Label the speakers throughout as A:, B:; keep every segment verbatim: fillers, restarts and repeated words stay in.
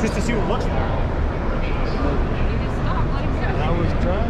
A: just to see what it looks like.
B: I was trying.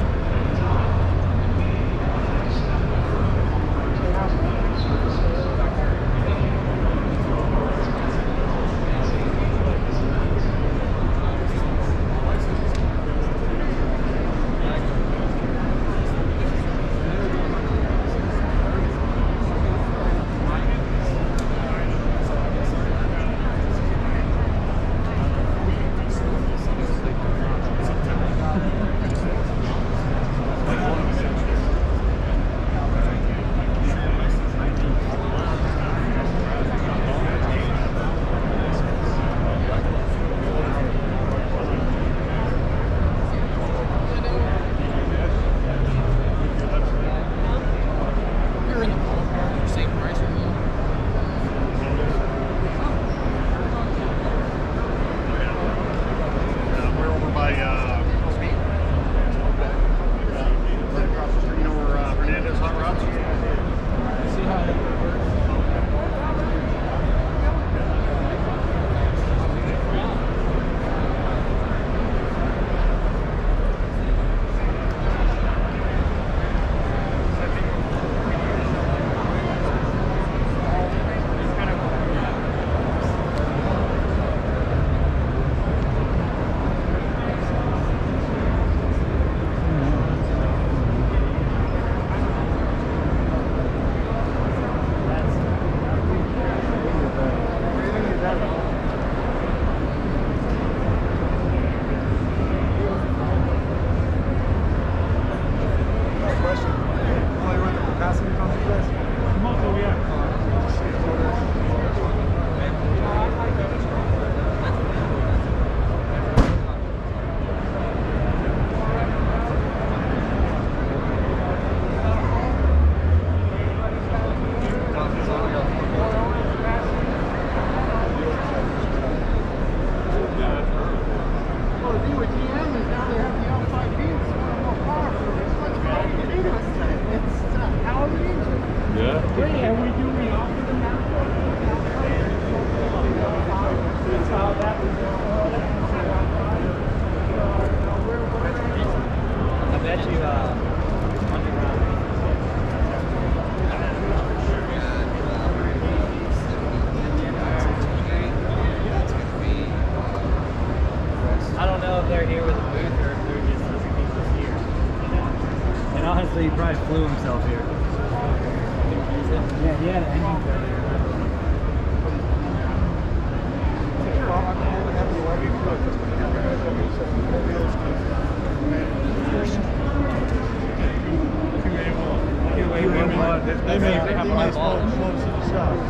B: He probably flew himself here. Yeah, he had an engine failure. They may have ice boat close to the shop.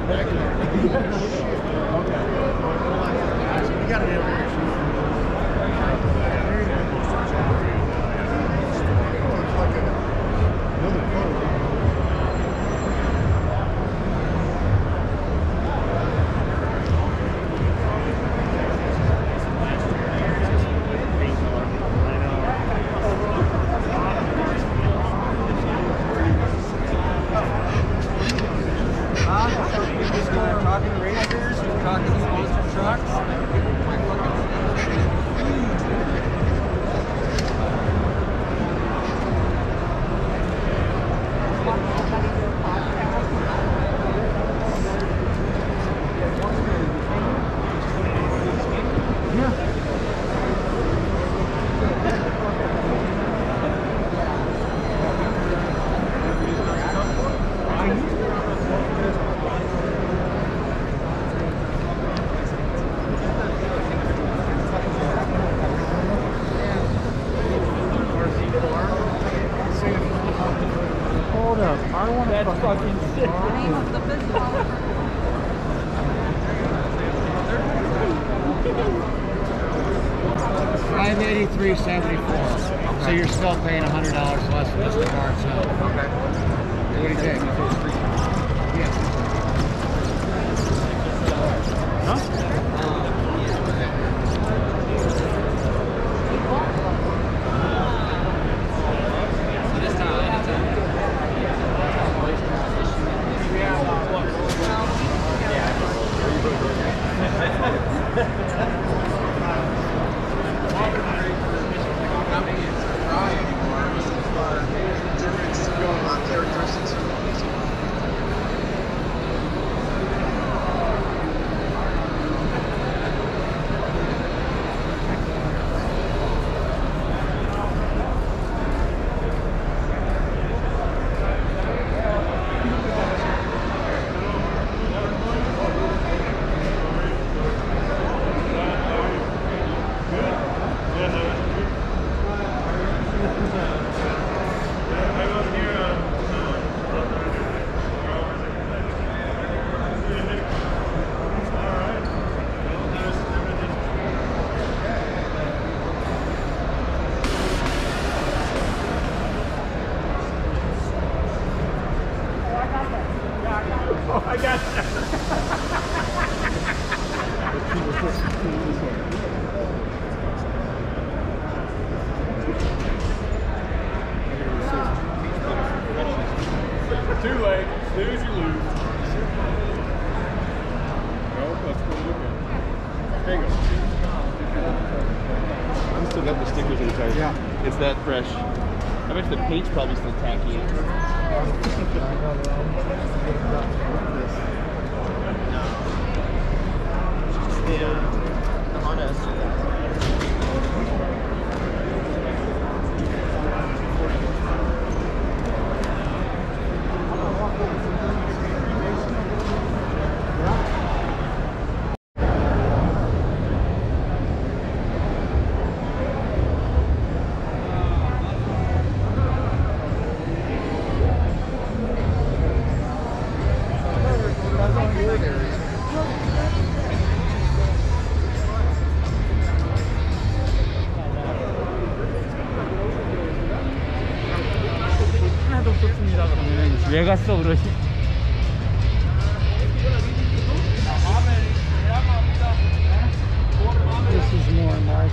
B: got it everywhere. Hold up, I want to fucking sick. Name of the business.
A: five eighty-three seventy-four. Okay. So you're still paying a hundred dollars less than Mister Card. So okay. What do you think? Yeah. Huh?
B: Oh, I got that. Too late. Snooze, you lose. No, that's pretty good. There you go.
C: I'm still got the stickers inside.
A: Yeah.
C: It's that fresh. I bet the paint's probably still tacky.
D: Yeah, the Honda S two thousand.
B: 하나도 좋습니다. 그러면 왜 갔어 그러시?
A: This is more nice.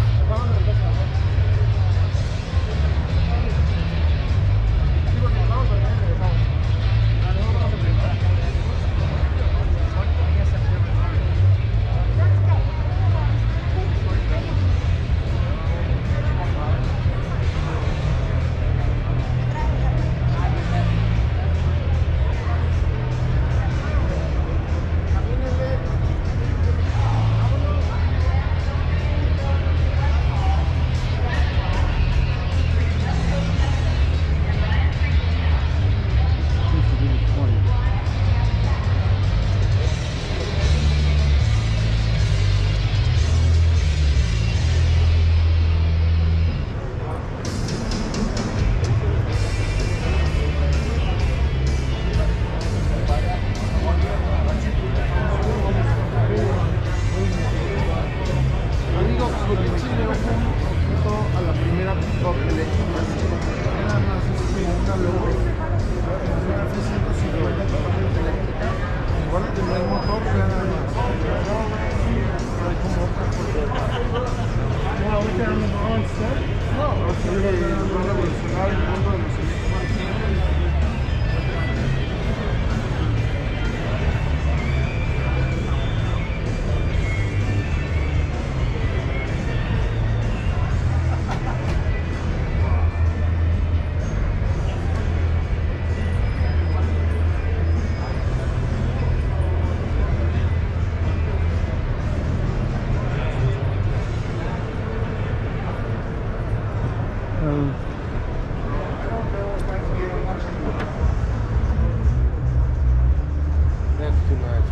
E: too nice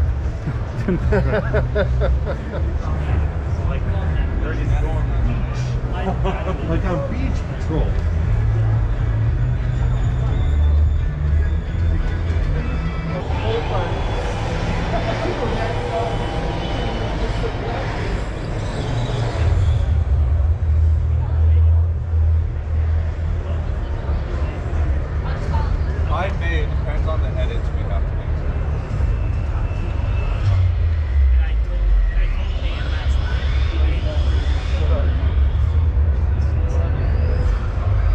E: for like on beach patrol.
C: I may, it depends on the edits we have to make.
B: And I told, and I told Dan last night.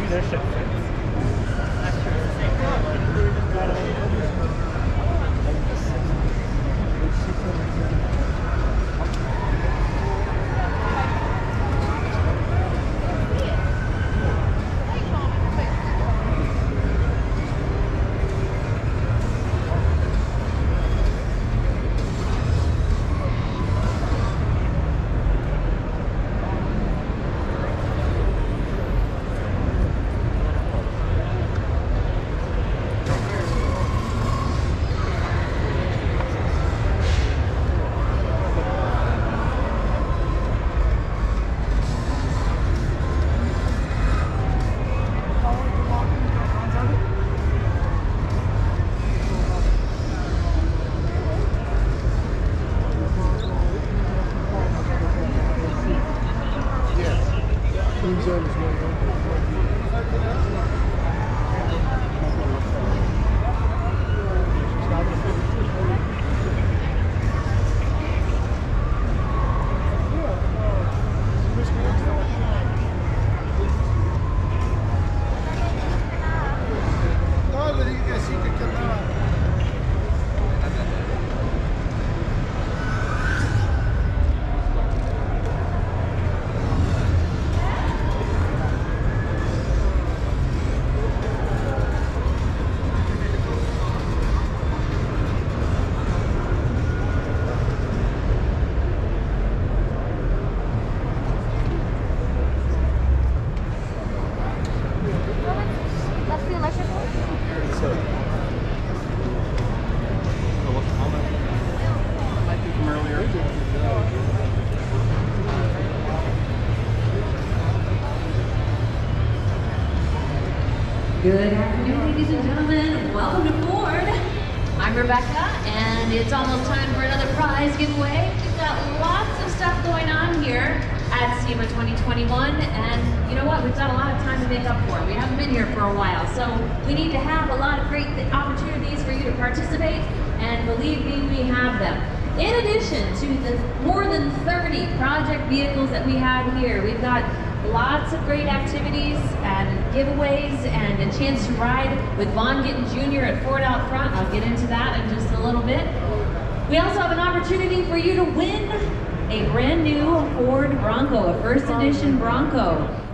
B: their shit fits.
F: Good afternoon, ladies and gentlemen. Welcome to Ford. I'm Rebecca, and it's almost time for another prize giveaway. We've got lots of stuff going on here at SEMA twenty twenty-one, and you know what? We've got a lot of time to make up for it. We haven't been here for a while, so we need to have a lot of great th- opportunities for you to participate, and believe me, we have them. In addition to the more than thirty project vehicles that we have here, we've got lots of great activities and giveaways and a chance to ride with Vaughn Gittin Junior at Ford Out Front. I'll get into that in just a little bit. We also have an opportunity for you to win a brand new Ford Bronco, a first edition Bronco.